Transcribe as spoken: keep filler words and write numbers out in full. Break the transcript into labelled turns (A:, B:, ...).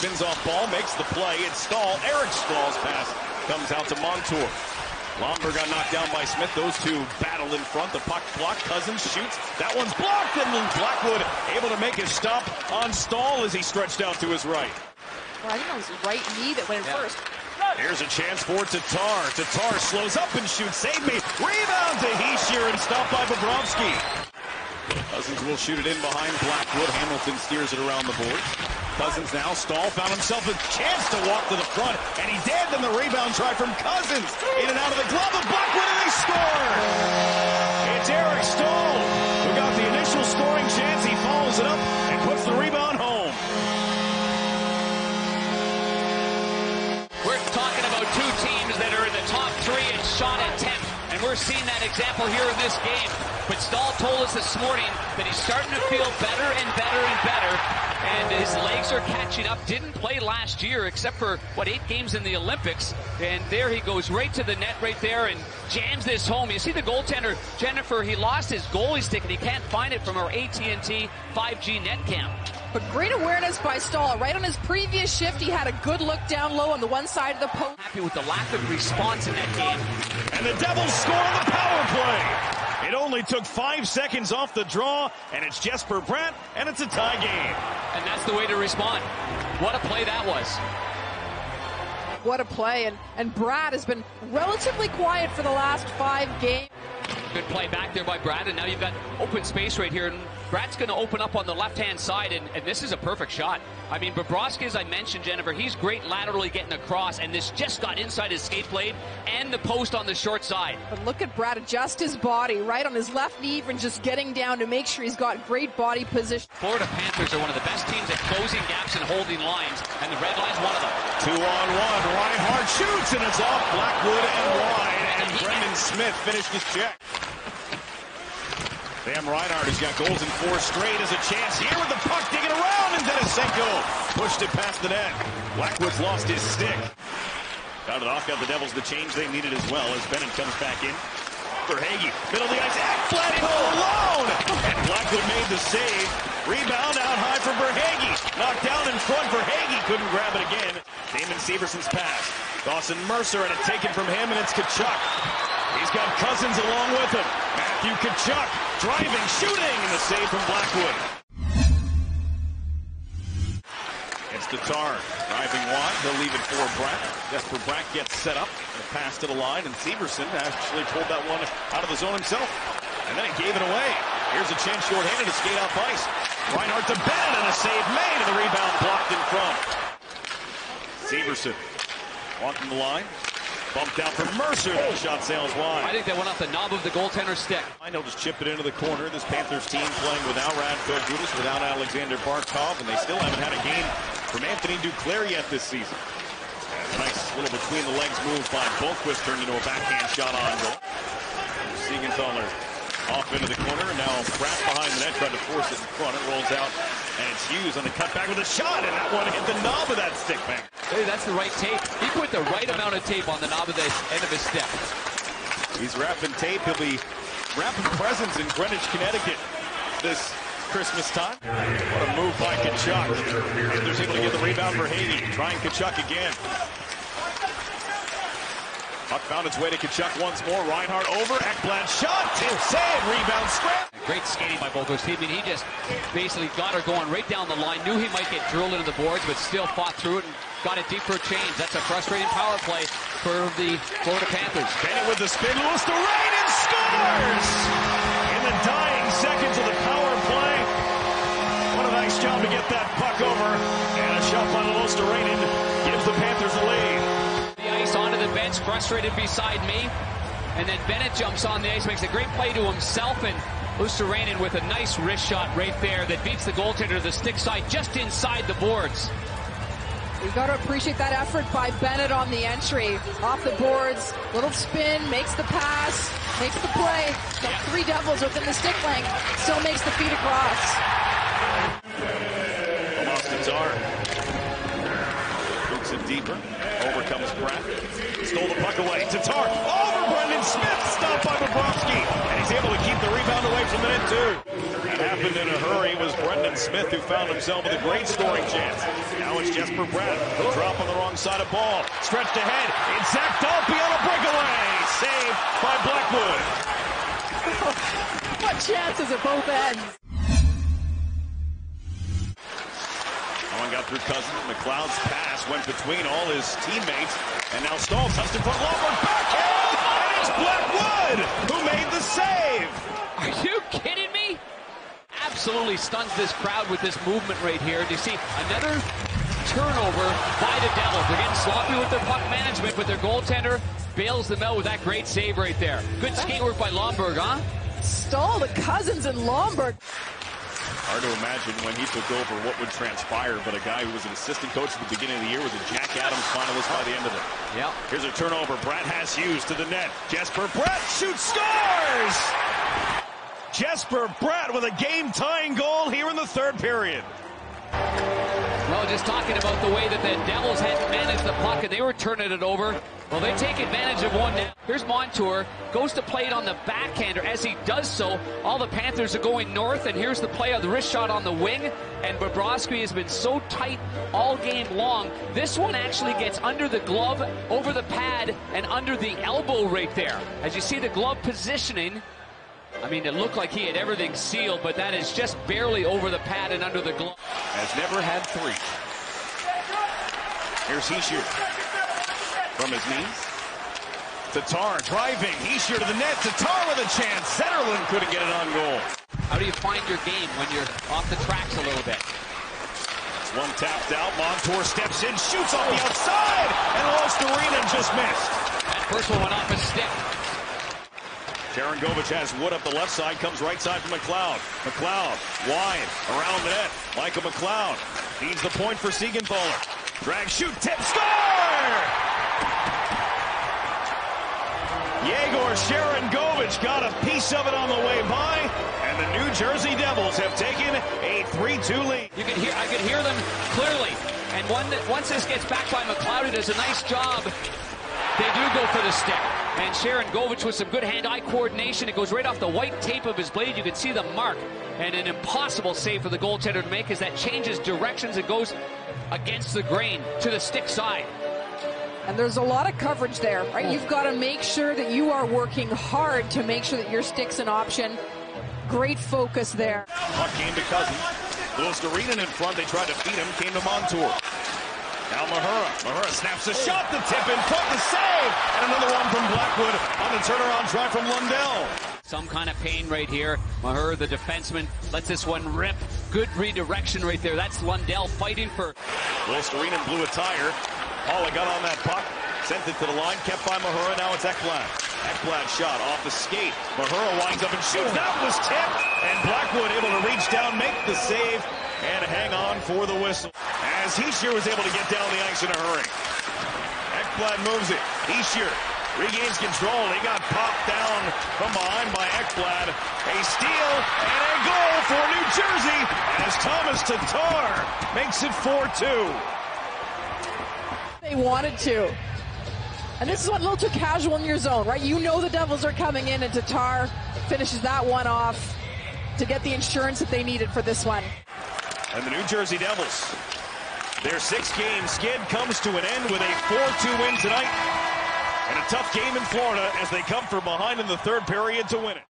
A: spins off ball, makes the play. It's Staal. Eric Staal's pass comes out to Montour. Lomberg got knocked down by Smith. Those two battle in front. The puck blocked. Cousins shoots. That one's blocked, and Blackwood able to make his stop on Staal as he stretched out to his right.
B: Well, I think that was his right knee that went in yeah. first.
A: Here's a chance for Tatar. Tatar slows up and shoots. Save me. Rebound to Hischier and stopped by Bobrovsky. Cousins will shoot it in behind Blackwood. Hamilton steers it around the boards. Cousins now. Staal found himself a chance to walk to the front, and he did. Then the rebound try from Cousins. In and out of the glove of Blackwood, and they score! It's Eric Staal who got the initial scoring chance. He follows it up and puts the rebound home.
C: We're talking about two teams that are in the top three in shot attempt, and we're seeing that example here in this game. But Staal told us this morning that he's starting to feel better and better and better, and his legs are catching up. Didn't play last year except for, what, eight games in the Olympics, and there he goes right to the net right there and jams this home. You see the goaltender, Jennifer, he lost his goalie stick, and he can't find it from our A T and T five G net cam.
B: But great awareness by Staal. Right on his previous shift, he had a good look down low on the one side of the post.
C: Happy with the lack of response in that game.
A: And the Devils score on the power play. It only took five seconds off the draw, and it's Jesper Bratt, and it's a tie game.
C: And that's the way to respond. What a play that was.
B: What a play, and, and Bratt has been relatively quiet for the last five games.
C: Good play back there by Bratt, and now you've got open space right here, and Bratt's going to open up on the left-hand side, and, and this is a perfect shot. I mean, Bobrovsky, as I mentioned, Jennifer, he's great laterally getting across, and this just got inside his skate blade and the post on the short side.
B: But look at Bratt adjust his body right on his left knee and just getting down to make sure he's got great body position.
C: Florida Panthers are one of the best teams at closing gaps and holding lines, and the red line's one of them.
A: Two on one, Reinhart shoots, and it's off Blackwood and wide, and Brendan Smith finished his check. Sam Reinhart, who's got goals in four straight, has a chance here with the puck digging around, and Denisenko pushed it past the net. Blackwood's lost his stick. Got it off, got the Devils the change they needed as well as Bennett comes back in. Verhaeghe, middle of the ice, Ekblad alone! And Blackwood made the save. Rebound out high for Verhaeghe. Knocked down in front, Verhaeghe couldn't grab it again. Damon Severson's pass. Dawson Mercer, and it's taken from him, and it's Tkachuk. He's got Cousins along with him. Matthew Tkachuk driving, shooting, and the save from Blackwood. It's Tatar driving wide. He'll leave it for Bratt. Jesper Bratt gets set up and pass to the line, and Severson actually pulled that one out of the zone himself. And then he gave it away. Here's a chance shorthanded to skate off ice. Reinhart to Bennett, and a save made, and the rebound blocked in front. Severson walking the line. Bumped out from Mercer. The shot sails wide.
C: I think that went off the knob of the goaltender's stick.
A: I know, just chip it into the corner. This Panthers team playing without Radko Gudas, without Alexander Barkov, and they still haven't had a game from Anthony Duclair yet this season. And a nice little between the legs move by Boqvist turned into a backhand shot on goal. Siegenthaler off into the corner, and now Bratt behind the net, trying to force it in front. It rolls out, and it's Hughes on the cutback with a shot, and that one hit the knob of that stick back.
C: Hey, that's the right tape. He put the right amount of tape on the knob of the end of his stick.
A: He's wrapping tape. He'll be wrapping presents in Greenwich, Connecticut this Christmas time. What a move by Tkachuk. Panthers able to get the rebound for Verhaeghe. Trying Tkachuk again. Puck found its way to Tkachuk once more. Reinhart over. Ekblad shot. Tip save. Rebound scrap.
C: Great skating by both those teams. I mean, he just basically got her going right down the line. Knew he might get drilled into the boards, but still fought through it and got it deep for a change. That's a frustrating power play for the Florida Panthers.
A: Bennett with the spin. Luosterainen scores! In the dying seconds of the power play. What a nice job to get that puck over. And a shot by Luosterainen gives the Panthers the lead.
C: The ice onto the bench, frustrated beside me. And then Bennett jumps on the ice, makes a great play to himself, and Luosterainen with a nice wrist shot right there that beats the goaltender to the stick side just inside the boards.
B: We've got to appreciate that effort by Bennett on the entry. Off the boards, little spin, makes the pass, makes the play. Got yeah. three Devils within the stick length, still makes the feet across.
A: Almost Tatar. Boots it deeper. Over comes Bratt. Stole the puck away. Tatar over Brendan Smith. Stopped by Bobrovsky. And he's able to keep the rebound away from the net, too. That happened in a hurry. It was Brendan Smith who found himself with a great scoring chance. Now it's Jesper Bratt. The drop on the wrong side of ball. Stretched ahead. It's Zach Dalpe on a breakaway. Saved by Blackwood.
B: What chances at both ends?
A: One got through Cousins. McLeod's pass went between all his teammates. And now Staal touched in front. Lomberg backhand. And it's Blackwood who made the save.
C: Are you kidding me? Absolutely stuns this crowd with this movement right here. Do you see another turnover by the Devils? They're getting sloppy with their puck management, but their goaltender bails them out with that great save right there. Good skate work by Lomberg, huh?
B: Staal to Cousins and Lomberg.
A: Hard to imagine when he took over what would transpire, but a guy who was an assistant coach at the beginning of the year was a Jack Adams finalist by the end of it.
C: Yeah.
A: Here's a turnover. Bratt has Hughes to the net. Jesper Bratt shoots, scores! Jesper Bratt with a game-tying goal here in the third period.
C: Well, just talking about the way that the Devils hadn't managed the puck and they were turning it over. Well, they take advantage of one now. Here's Montour, goes to play it on the backhander. As he does so, all the Panthers are going north, and here's the play of the wrist shot on the wing. And Bobrovsky has been so tight all game long. This one actually gets under the glove, over the pad, and under the elbow right there. As you see the glove positioning, I mean, it looked like he had everything sealed, but that is just barely over the pad and under the glove.
A: Has never had three. Here's Hischier. From his knees. Tatar driving. Hischier to the net. Tatar with a chance. Zetterlund couldn't get it on goal.
C: How do you find your game when you're off the tracks a little bit?
A: One tapped out. Montour steps in, shoots on the outside, and Losterina just missed.
C: That first one went off his stick.
A: Sharangovich has Wood up the left side, comes right side for McLeod. McLeod wide around the net. Michael McLeod needs the point for Siegenthaler. Drag, shoot, tip, score! Yegor Sharangovich got a piece of it on the way by, and the New Jersey Devils have taken a three two lead.
C: You can hear, I could hear them clearly. And one, once this gets back by McLeod, who does a nice job, they do go for the stick. And Sharangovich with some good hand-eye coordination. It goes right off the white tape of his blade. You can see the mark. And an impossible save for the goaltender to make as that changes directions. It goes against the grain to the stick side.
B: And there's a lot of coverage there, right? You've got to make sure that you are working hard to make sure that your stick's an option. Great focus there.
A: Puck came to Cousins. Losterina in front. They tried to feed him. Came to Montour. Now Mahura. Mahura snaps a shot. The tip in front. The save. And another one from Blackwood on the turnaround try from Lundell.
C: Some kind of pain right here. Mahura, the defenseman, lets this one rip. Good redirection right there. That's Lundell fighting for.
A: Losterina blew a tire. Paula got on that puck. Sent it to the line. Kept by Mahura. Now it's Ekblad. Ekblad shot off the skate. Mahura winds up and shoots. That was tipped. And Blackwood able to reach down, make the save, and hang on for the whistle. As Hischier was able to get down the ice in a hurry. Ekblad moves it. Hischier regains control. He got popped down from behind by Ekblad. A steal and a goal for New Jersey as Thomas Tatar makes it four two.
B: They wanted to. And this is what a little too casual in your zone, right? You know the Devils are coming in, and Tatar finishes that one off to get the insurance that they needed for this one.
A: And the New Jersey Devils, their six-game skid comes to an end with a four two win tonight. And a tough game in Florida as they come from behind in the third period to win it.